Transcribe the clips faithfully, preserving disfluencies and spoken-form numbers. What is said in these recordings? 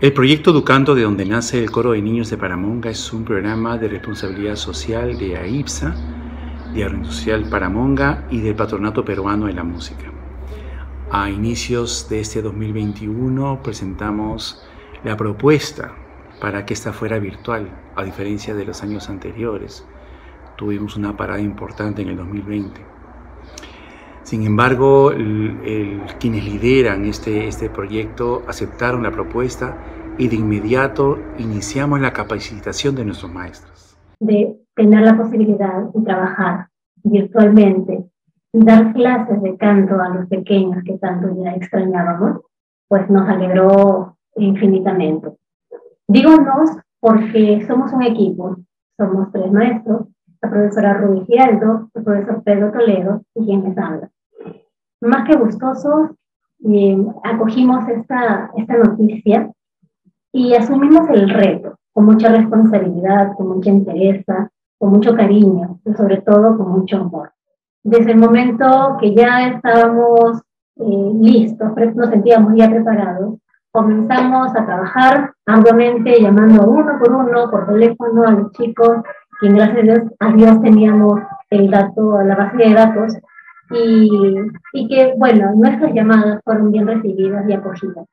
El proyecto Educando, de donde nace el Coro de Niños de Paramonga, es un programa de responsabilidad social de AIPSA, de Agroindustrial Paramonga y del Patronato Peruano de la Música. A inicios de este dos mil veintiuno presentamos la propuesta para que esta fuera virtual, a diferencia de los años anteriores. Tuvimos una parada importante en el dos mil veinte. Sin embargo, el, el, quienes lideran este, este proyecto aceptaron la propuesta y de inmediato iniciamos la capacitación de nuestros maestros. De tener la posibilidad de trabajar virtualmente y dar clases de canto a los pequeños que tanto ya extrañábamos, pues nos alegró infinitamente. Digo nos porque somos un equipo, somos tres maestros, la profesora Rubí Giraldo, el profesor Pedro Toledo y quien les habla. Más que gustosos, eh, acogimos esta, esta noticia y asumimos el reto con mucha responsabilidad, con mucha entereza, con mucho cariño y sobre todo con mucho amor. Desde el momento que ya estábamos eh, listos, nos sentíamos ya preparados, comenzamos a trabajar arduamente, llamando uno por uno, por teléfono a los chicos, y gracias a Dios, a Dios teníamos el dato, la base de datos, y, y que, bueno, nuestras llamadas fueron bien recibidas y acogidas.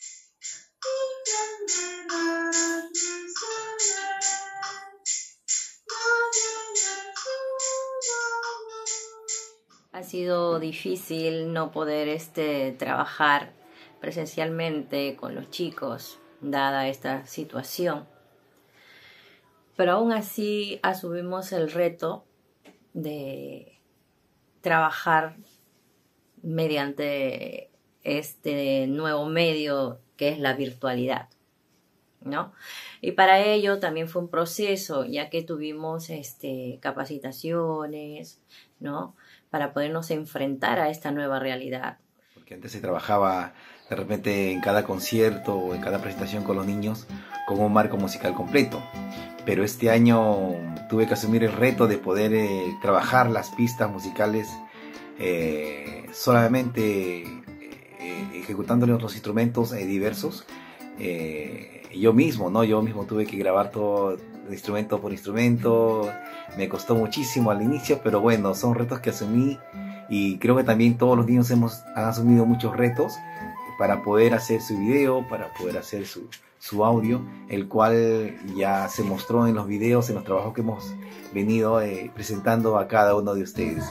Ha sido difícil no poder este, trabajar presencialmente con los chicos, dada esta situación. Pero aún así asumimos el reto de trabajar mediante este nuevo medio que es la virtualidad, ¿no? Y para ello también fue un proceso, ya que tuvimos este, capacitaciones, ¿no?, para podernos enfrentar a esta nueva realidad. Porque antes se trabajaba de repente en cada concierto o en cada presentación con los niños con un marco musical completo. Pero este año tuve que asumir el reto de poder eh, trabajar las pistas musicales eh, solamente eh, ejecutando otros instrumentos eh, diversos. Eh, yo mismo, ¿no? Yo mismo tuve que grabar todo instrumento por instrumento. Me costó muchísimo al inicio, pero bueno, son retos que asumí y creo que también todos los niños hemos han asumido muchos retos para poder hacer su video, para poder hacer su, su audio, el cual ya se mostró en los videos, en los trabajos que hemos venido eh, presentando a cada uno de ustedes.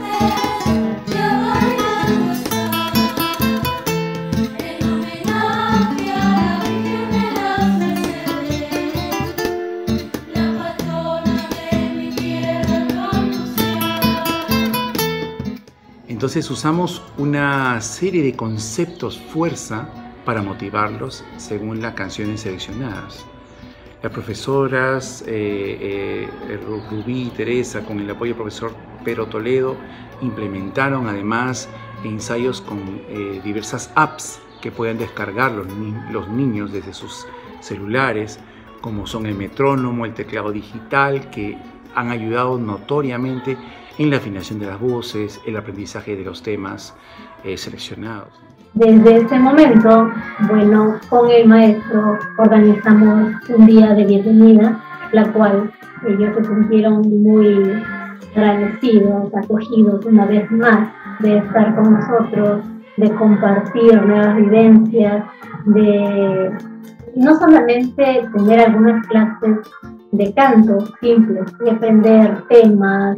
Entonces usamos una serie de conceptos fuerza para motivarlos según las canciones seleccionadas. Las profesoras eh, eh, Rubí y Teresa, con el apoyo del profesor Pedro Toledo, implementaron además ensayos con eh, diversas apps que pueden descargar los, ni los niños desde sus celulares, como son el metrónomo, el teclado digital, que han ayudado notoriamente en la afinación de las voces, el aprendizaje de los temas eh, seleccionados. Desde ese momento, bueno, con el maestro organizamos un día de bienvenida, la cual ellos se sintieron muy agradecidos, acogidos una vez más de estar con nosotros, de compartir nuevas vivencias, de no solamente tener algunas clases de canto simples, de aprender temas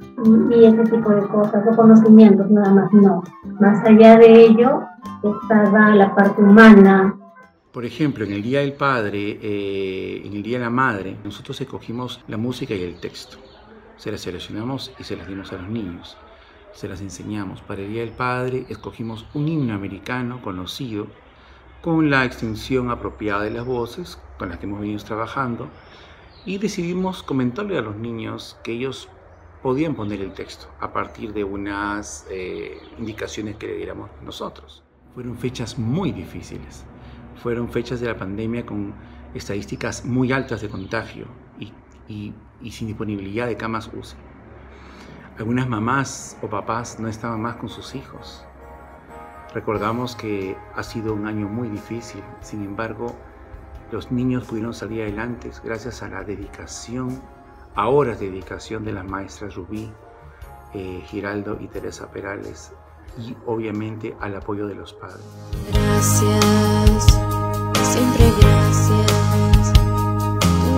y ese tipo de cosas, o conocimientos nada más, no. Más allá de ello, estaba la parte humana. Por ejemplo, en el Día del Padre, eh, en el Día de la Madre, nosotros escogimos la música y el texto. Se las seleccionamos y se las dimos a los niños. Se las enseñamos. Para el Día del Padre escogimos un himno americano conocido, con la extensión apropiada de las voces, con las que hemos venido trabajando, y decidimos comentarle a los niños que ellos podían poner el texto a partir de unas eh, indicaciones que le diéramos nosotros. Fueron fechas muy difíciles, fueron fechas de la pandemia con estadísticas muy altas de contagio y, y, y sin disponibilidad de camas U C I. Algunas mamás o papás no estaban más con sus hijos. Recordamos que ha sido un año muy difícil, sin embargo, Los niños pudieron salir adelante gracias a la dedicación, a horas de dedicación de las maestras Rubí, eh, Giraldo y Teresa Perales, y obviamente al apoyo de los padres. Gracias, siempre gracias. Tu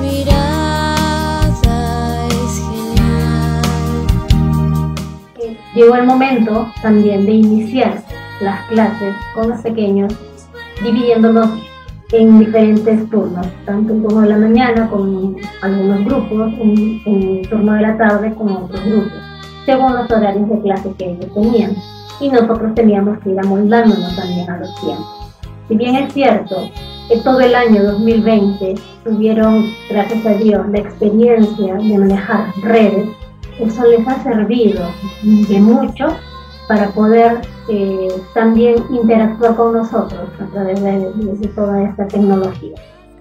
mirada es genial. Llegó el momento también de iniciar las clases con los pequeños, dividiéndolos en diferentes turnos, tanto un turno de la mañana con algunos grupos, un, un turno de la tarde con otros grupos, según los horarios de clase que ellos tenían. Y nosotros teníamos que ir amoldándonos también a los tiempos. Si bien es cierto que todo el año dos mil veinte tuvieron, gracias a Dios, la experiencia de manejar redes, eso les ha servido de mucho para poder eh, también interactuar con nosotros a través de, de, de toda esta tecnología.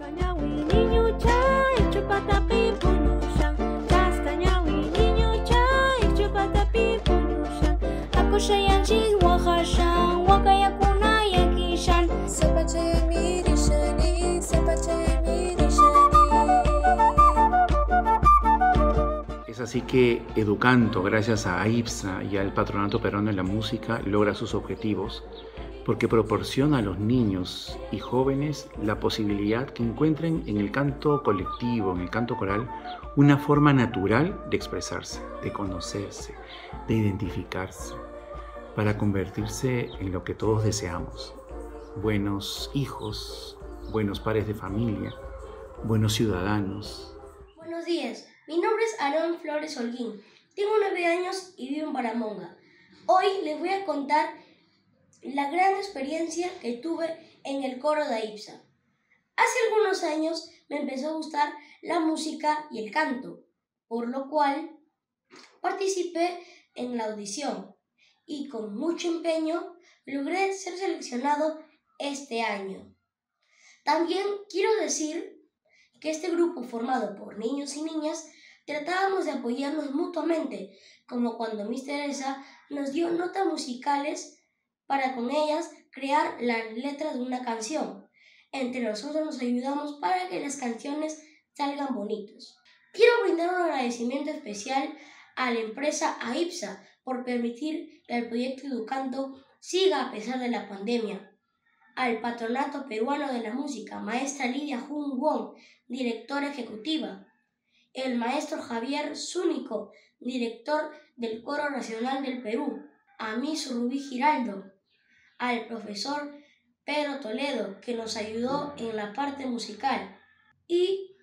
Es así que Educanto, gracias a AIPSA y al Patronato Peruano de la Música, logra sus objetivos porque proporciona a los niños y jóvenes la posibilidad que encuentren en el canto colectivo, en el canto coral, una forma natural de expresarse, de conocerse, de identificarse, para convertirse en lo que todos deseamos: buenos hijos, buenos padres de familia, buenos ciudadanos. Buenos días, mi nombre es Aarón Flores Holguín, tengo nueve años y vivo en Paramonga. Hoy les voy a contar la gran experiencia que tuve en el coro de AIPSA. Hace algunos años me empezó a gustar la música y el canto, por lo cual participé en la audición y con mucho empeño logré ser seleccionado este año. También quiero decir que este grupo, formado por niños y niñas, tratábamos de apoyarnos mutuamente, como cuando Miss Teresa nos dio notas musicales para con ellas crear las letras de una canción. Entre nosotros nos ayudamos para que las canciones salgan bonitos. Quiero brindar un agradecimiento especial a la empresa AIPSA por permitir que el proyecto Educanto siga a pesar de la pandemia. Al Patronato Peruano de la Música, maestra Lidia Jun Wong, directora ejecutiva, el maestro Javier Zúñigo, director del Coro Nacional del Perú, a Miss Rubí Giraldo, al profesor Pedro Toledo, que nos ayudó en la parte musical, y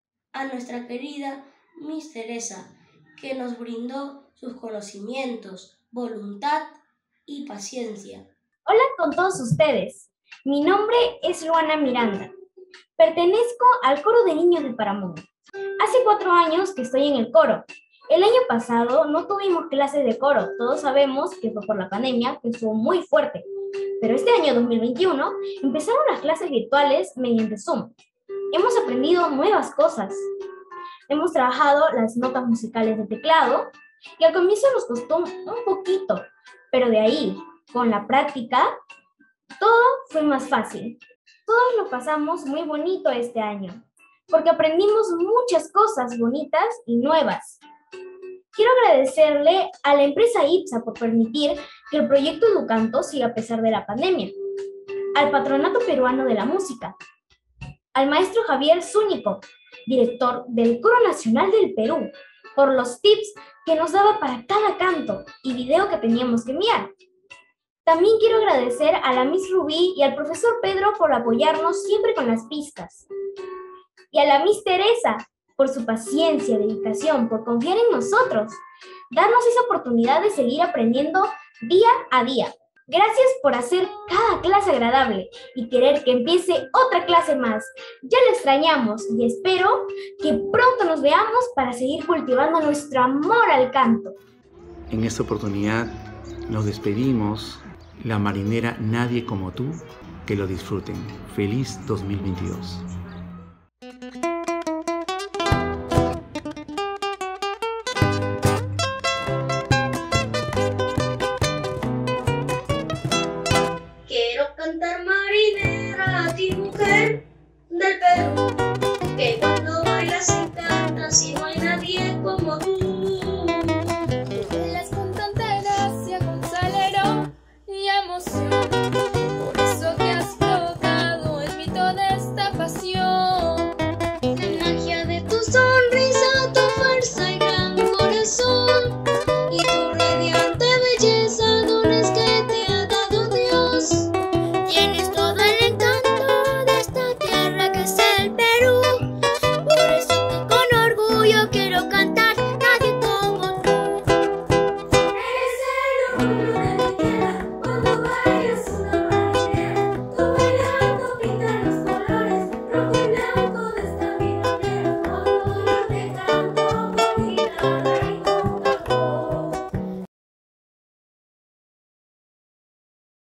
a nuestra querida Miss Teresa, que nos brindó sus conocimientos, voluntad y paciencia. Hola con todos ustedes. Mi nombre es Luana Miranda. Pertenezco al coro de niños de Paramonga. Hace cuatro años que estoy en el coro. El año pasado no tuvimos clases de coro. Todos sabemos que fue por la pandemia, que estuvo muy fuerte. Pero este año dos mil veintiuno empezaron las clases virtuales mediante Zoom. Hemos aprendido nuevas cosas. Hemos trabajado las notas musicales de teclado y al comienzo nos costó un poquito, pero de ahí, con la práctica, todo fue más fácil. Todos lo pasamos muy bonito este año, porque aprendimos muchas cosas bonitas y nuevas. Quiero agradecerle a la empresa AIPSA por permitir que el proyecto Educanto siga a pesar de la pandemia, al Patronato Peruano de la Música, al maestro Javier Zúñigo, director del Coro Nacional del Perú, por los tips que nos daba para cada canto y video que teníamos que enviar. También quiero agradecer a la Miss Rubí y al profesor Pedro por apoyarnos siempre con las pistas. Y a la Miss Teresa por su paciencia, dedicación, por confiar en nosotros, darnos esa oportunidad de seguir aprendiendo día a día. Gracias por hacer cada clase agradable y querer que empiece otra clase más. Ya lo extrañamos y espero que pronto nos veamos para seguir cultivando nuestro amor al canto. En esta oportunidad nos despedimos. La marinera Nadie Como Tú, que lo disfruten. Feliz dos mil veintidós. Quiero cantar marinera a ti, mujer,